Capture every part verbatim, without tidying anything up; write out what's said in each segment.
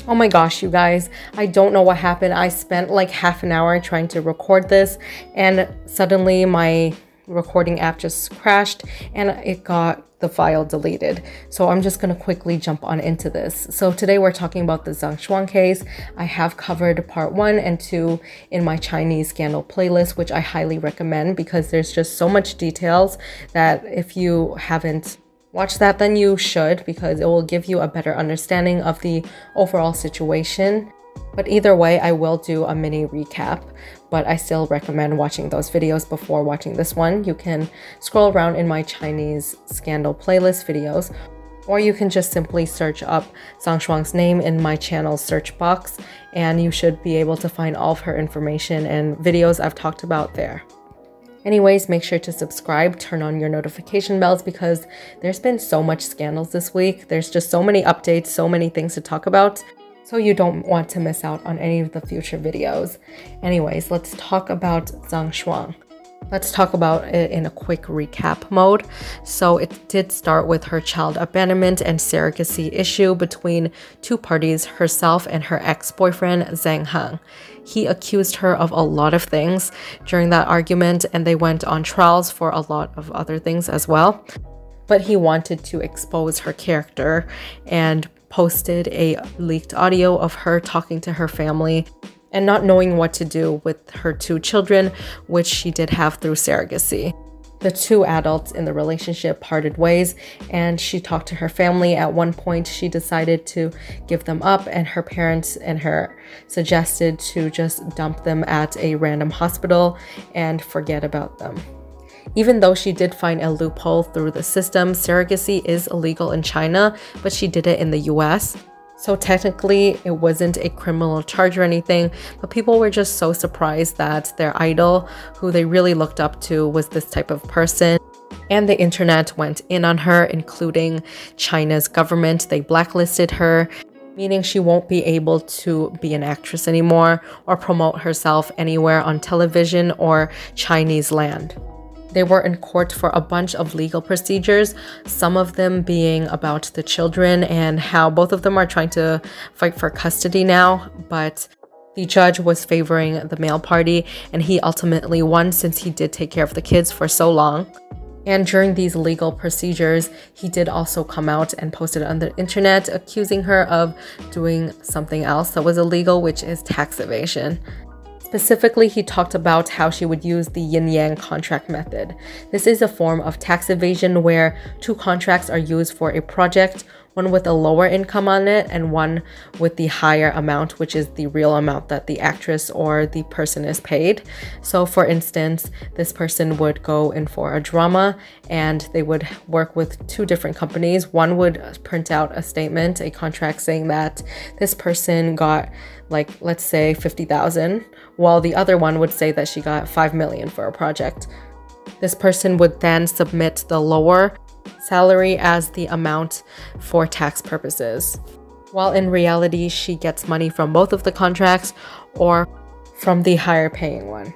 Oh my gosh, you guys, I don't know what happened. I spent like half an hour trying to record this, and suddenly my recording app just crashed and it got the file deleted. So I'm just going to quickly jump on into this. So today we're talking about the Zheng Shuang case. I have covered part one and two in my Chinese scandal playlist, which I highly recommend because there's just so much details that if you haven't watch that, then you should, because it will give you a better understanding of the overall situation. But either way, I will do a mini recap, but I still recommend watching those videos before watching this one. You can scroll around in my Chinese scandal playlist videos, or you can just simply search up Zheng Shuang's name in my channel's search box, and you should be able to find all of her information and videos I've talked about there. Anyways, make sure to subscribe, turn on your notification bells, because there's been so much scandals this week. There's just so many updates, so many things to talk about. So you don't want to miss out on any of the future videos. Anyways, let's talk about Zheng Shuang. Let's talk about it in a quick recap mode. So it did start with her child abandonment and surrogacy issue between two parties, herself and her ex-boyfriend, Zheng Heng. He accused her of a lot of things during that argument, and they went on trials for a lot of other things as well. But he wanted to expose her character and posted a leaked audio of her talking to her family and not knowing what to do with her two children, which she did have through surrogacy. The two adults in the relationship parted ways, and she talked to her family. At one point, she decided to give them up, and her parents and her suggested to just dump them at a random hospital and forget about them. Even though she did find a loophole through the system, surrogacy is illegal in China, but she did it in the U S. So technically, it wasn't a criminal charge or anything, but people were just so surprised that their idol, who they really looked up to, was this type of person. And the internet went in on her, including China's government. They blacklisted her, meaning she won't be able to be an actress anymore or promote herself anywhere on television or Chinese land. They were in court for a bunch of legal procedures, some of them being about the children and how both of them are trying to fight for custody now, but the judge was favoring the male party and he ultimately won since he did take care of the kids for so long. And during these legal procedures, he did also come out and posted on the internet accusing her of doing something else that was illegal, which is tax evasion. Specifically, he talked about how she would use the yin-yang contract method. This is a form of tax evasion where two contracts are used for a project, one with a lower income on it and one with the higher amount, which is the real amount that the actress or the person is paid. So for instance, this person would go in for a drama and they would work with two different companies. One would print out a statement, a contract saying that this person got, like, let's say fifty thousand, while the other one would say that she got five million for a project. This person would then submit the lower salary as the amount for tax purposes, while in reality she gets money from both of the contracts or from the higher paying one.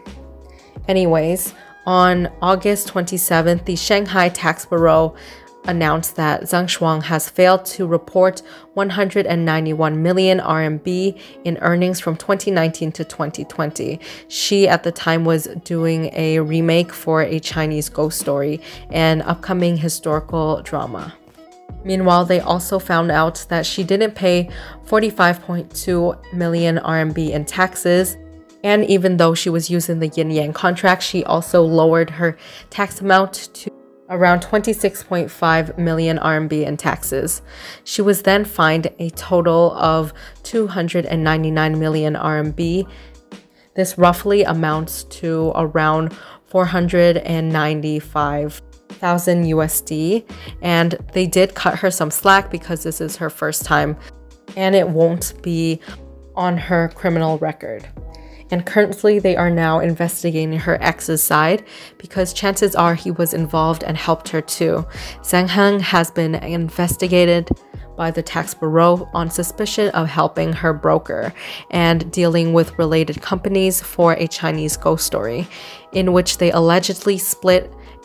Anyways, on August twenty-seventh, the Shanghai Tax Bureau announced that Zheng Shuang has failed to report one hundred ninety-one million R M B in earnings from twenty nineteen to twenty twenty. She at the time was doing a remake for a Chinese ghost story, an upcoming historical drama. Meanwhile, they also found out that she didn't pay forty-five point two million R M B in taxes. And even though she was using the yin-yang contract, she also lowered her tax amount to around twenty-six point five million R M B in taxes. She was then fined a total of two hundred ninety-nine million R M B. This roughly amounts to around four hundred ninety-five thousand U S D, and they did cut her some slack because this is her first time and it won't be on her criminal record. And currently they are now investigating her ex's side because chances are he was involved and helped her too. Zheng Heng has been investigated by the tax bureau on suspicion of helping her broker and dealing with related companies for a Chinese ghost story, in which they allegedly split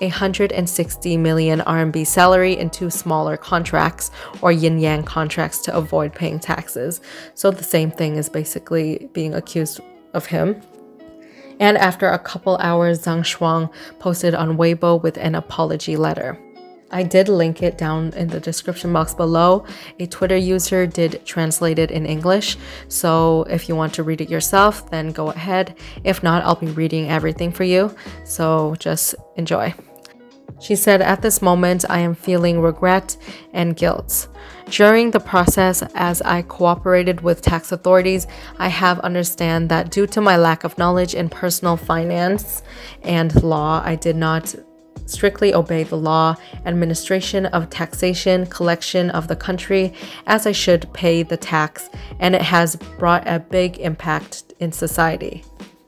one hundred sixty million R M B salary in two smaller contracts or yin-yang contracts to avoid paying taxes. So the same thing is basically being accused of him. And after a couple hours, Zheng Shuang posted on Weibo with an apology letter. I did link it down in the description box below. A Twitter user did translate it in English, so if you want to read it yourself, then go ahead. If not, I'll be reading everything for you, so just enjoy. She said, "At this moment, I am feeling regret and guilt. During the process, as I cooperated with tax authorities, I have understand that due to my lack of knowledge in personal finance and law, I did not strictly obey the law, administration of taxation, collection of the country, as I should pay the tax, and it has brought a big impact in society.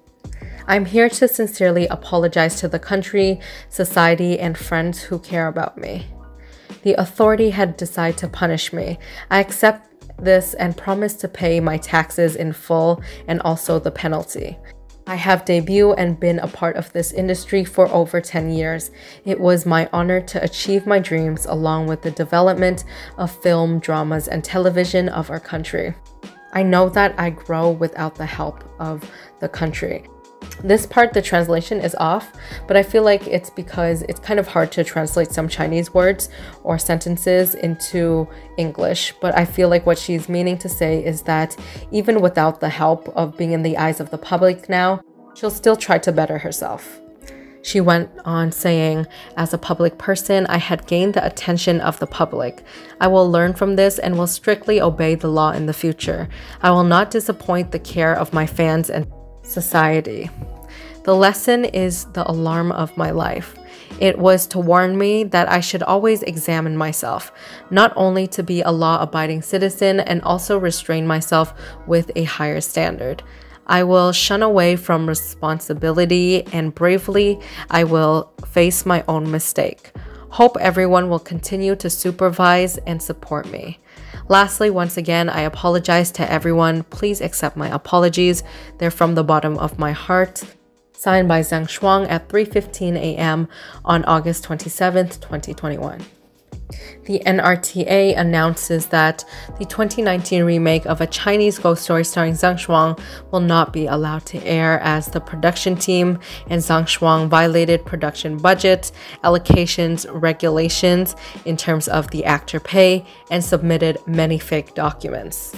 I'm here to sincerely apologize to the country, society, and friends who care about me. The authority had decided to punish me. I accept this and promise to pay my taxes in full and also the penalty. I have debuted and been a part of this industry for over ten years. It was my honor to achieve my dreams along with the development of film, dramas, and television of our country. I know that I grow without the help of the country." This part, the translation is off, but I feel like it's because it's kind of hard to translate some Chinese words or sentences into English. But I feel like what she's meaning to say is that even without the help of being in the eyes of the public now, she'll still try to better herself. She went on saying, "As a public person, I had gained the attention of the public. I will learn from this and will strictly obey the law in the future. I will not disappoint the care of my fans and society. The lesson is the alarm of my life. It was to warn me that I should always examine myself, not only to be a law-abiding citizen and also restrain myself with a higher standard. I will shun away from responsibility and bravely I will face my own mistake. Hope everyone will continue to supervise and support me. Lastly, once again, I apologize to everyone. Please accept my apologies. They're from the bottom of my heart." Signed by Zheng Shuang at three fifteen a m on August twenty-seventh, twenty twenty-one. The N R T A announces that the twenty nineteen remake of a Chinese ghost story starring Zheng Shuang will not be allowed to air as the production team and Zheng Shuang violated production budget, allocations, regulations in terms of the actor pay, and submitted many fake documents.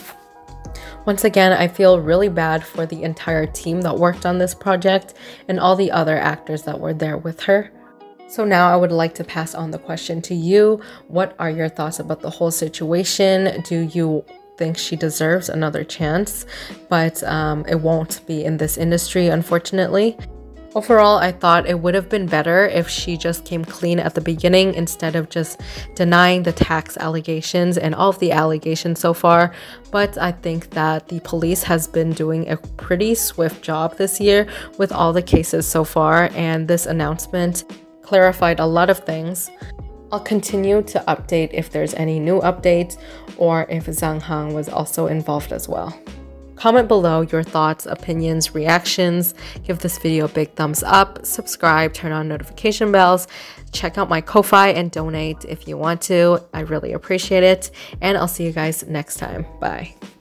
Once again, I feel really bad for the entire team that worked on this project and all the other actors that were there with her. So now I would like to pass on the question to you. What are your thoughts about the whole situation? Do you think she deserves another chance? But um, it won't be in this industry, unfortunately. Overall, I thought it would have been better if she just came clean at the beginning instead of just denying the tax allegations and all of the allegations so far. But I think that the police has been doing a pretty swift job this year with all the cases so far, and this announcement clarified a lot of things. I'll continue to update if there's any new updates or if Zhang Han was also involved as well. Comment below your thoughts, opinions, reactions. Give this video a big thumbs up, subscribe, turn on notification bells, check out my Ko-Fi and donate if you want to. I really appreciate it, and I'll see you guys next time. Bye.